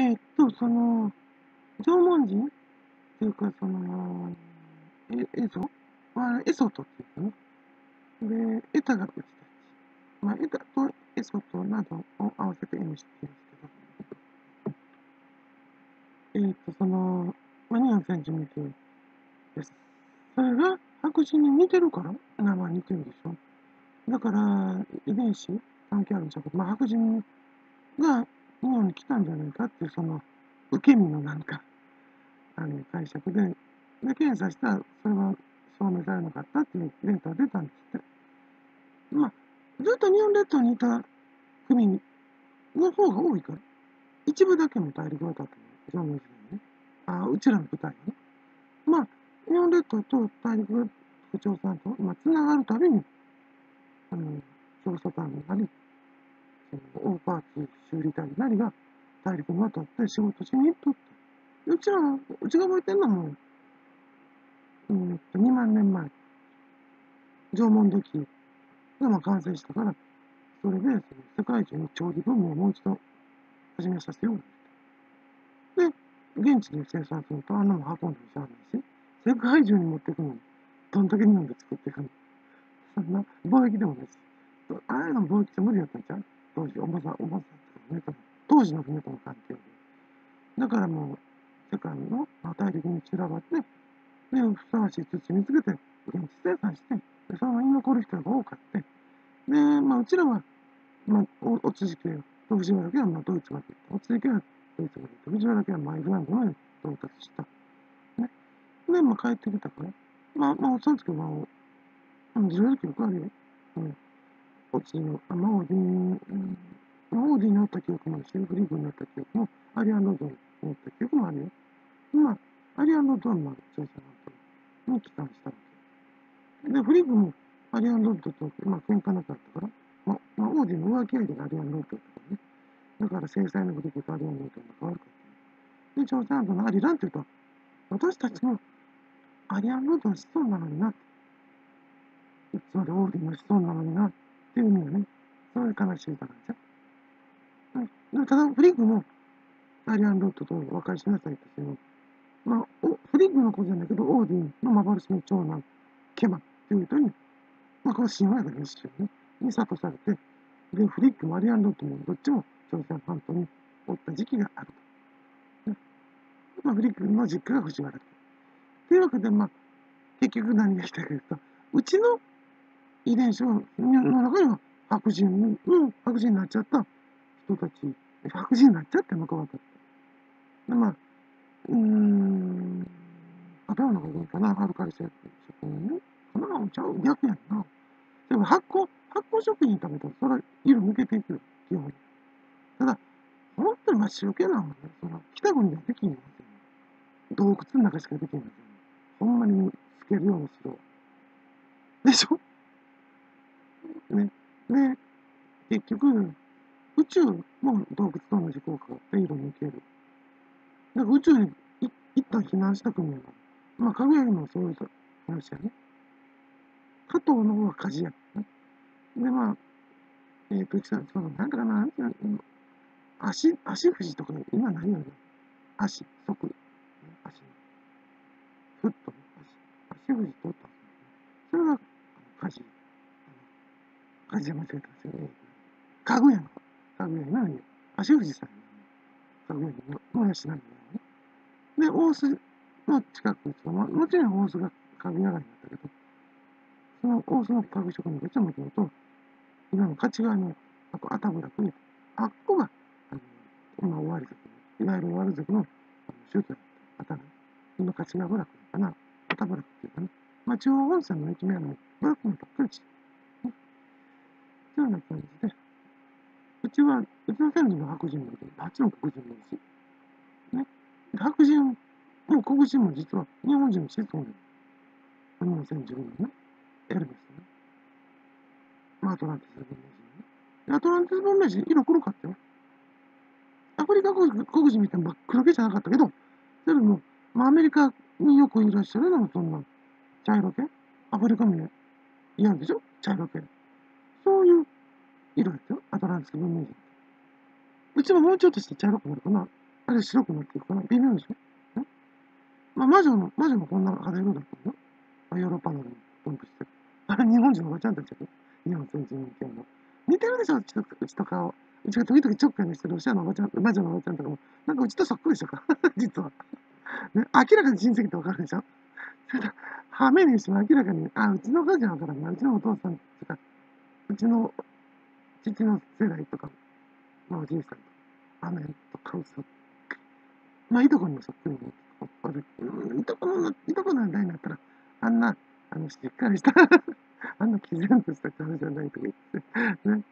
縄文人っていうか、エゾはエソトっていうかね。で、エタがウチたち。まあ、エタとエソトなどを合わせてエミシって言うんですけど、日本先住民です。それが白人に似てるから名前似てるでしょ。だから、遺伝子関係あるんちゃうけど、白人が日本に来たんじゃないかっていう、受け身のなんか、解釈で、検査したら、それは証明されなかったっていうデータが出たんですって。ずっと日本列島にいた国の方が多いから、一部だけも大陸渡ってる、縄文時代ね。うちらの部隊がね。日本列島と大陸が副長さんと、つながるたびに、調査官なり、大パーツ修理隊なりが大陸に渡って仕事しに行っとった。うちが覚えてるのはもう、2万年前、縄文土器が完成したから、それで世界中に長期文明をもう一度始めさせよう。で、現地で生産すると、あんなもん運んでもしゃあないし、世界中に持っていくのに、どんだけ日本で作っていくの。そんな貿易でもないし。ああいうの貿易って無理やったんちゃう当時、重さっていうかね、当時の船との関係で。だからもう、世界の大陸に散らばって、で、ふさわしい土見つけて、現地生産して、で、そのまま居残る人が多かって、で、うちらは、お辻家と藤原家はドイツまで行った。お辻家はドイツまで行った。藤原家はアイルランドまで到達した。ね。で、帰ってきたから、その時は、いろいろ記憶あるよ。おちのAMAWA ODIN、オーディンにおった記憶もあるし、フリーグにおった記憶も、アリアンロードにおった記憶もあるよ。アリアンロードは調査なんとに帰還したわけ。で、フリーグもアリアンロードと、喧嘩なかったから、オーディンの浮気相手がアリアンロードだったからね。だから制裁のフリーグとアリアンロードが変わるから。で、朝鮮半島のアリランって言うと、私たちもアリアンロードの子孫なのにな。つまりオーディンの子孫なのにな。っていう意味がね、そういう悲しい歌なんですよ。ただ、フリッグもアリアンロッドと和解しなさいっていうの、フリッグの子じゃないけど、オーディンの幻の長男、ケマっていう人に、この神話やから一緒に、に諭されて、で、フリッグもアリアンロッドもどっちも朝鮮半島におった時期があると。フリッグの実家が藤原家。というわけで、結局何がしたかというと、うちの遺伝子の中には白人になっちゃった人たち、白人になっちゃってのか分かった。で、片方の方がいいかな、アルカリ性食品ね。そんなのちゃう、逆やんな。でも発酵食品食べたら、それは色抜けていくよ、基本。ただ、本当に白気なのね、北国ではできんよ。洞窟の中しかできんの。ほんまにつけるような白。でしょね。で、結局、宇宙も洞窟と同じ効果があって色抜ける。だから宇宙に一旦避難した国やな。かぐや姫もそういう話やね。加藤の方は火事やね。で、なんだかな、足富士とか今ないよね。足、足、ふっと、足富士とった。それが火事。火事間違えたんですよね。かぐやのよ。足富士さんかぐやのもやしなんだよね。で、大須の近く、もちろん大須がかぐやがになったけど、その大須の家具職人がいつもとると、今の勝ち側のあたぶらくに、あっこが、今終わり族、いわゆる終わり族の手術だった。あたぶ今勝ち側部落かな、あたぶらくっていうかね、中央本線の駅名の部落のばっかり地。そういうような感じで、うちの先祖の白人もいる。あっちの黒人もいるし、ね。白人も黒人も実は日本人の子孫で、日本先住民のね、エルメスね。アトランティス文明人ね。アトランティス文明人、色黒かったよ。アフリカ黒人見ても真っ黒けじゃなかったけど、それも、アメリカによくいらっしゃるのもそんな、茶色系アフリカも嫌でしょ茶色系。そういう色ですよ、アトランティス文明人。うちももうちょっとして茶色くなるかな。 あれ白くなっていくかな。微妙でしょ。まあ、魔女もこんな肌色だったよ。ヨーロッパの分布してる。あれ、日本人のおばちゃんたちやね。日本先住民っていうの。似てるでしょ、うちと顔。うちが時々ちょっかいにしてるロシアのおばちゃん、魔女のおばちゃんとかも、なんかうちとそっくりでしょか。実は。ね、明らかに親戚ってわかるでしょ。それと、はめにしても明らかに、あ、うちのお母ちゃんわからんな。うちのお父さんとか、うちの父の世代とか、まあ、おじいさんと、姉とか、嘘。まあ、いとこにもそっくりに、いとこの代になったら、あんな、しっかりしたあんな毅然とした顔じゃないとか言って、ね。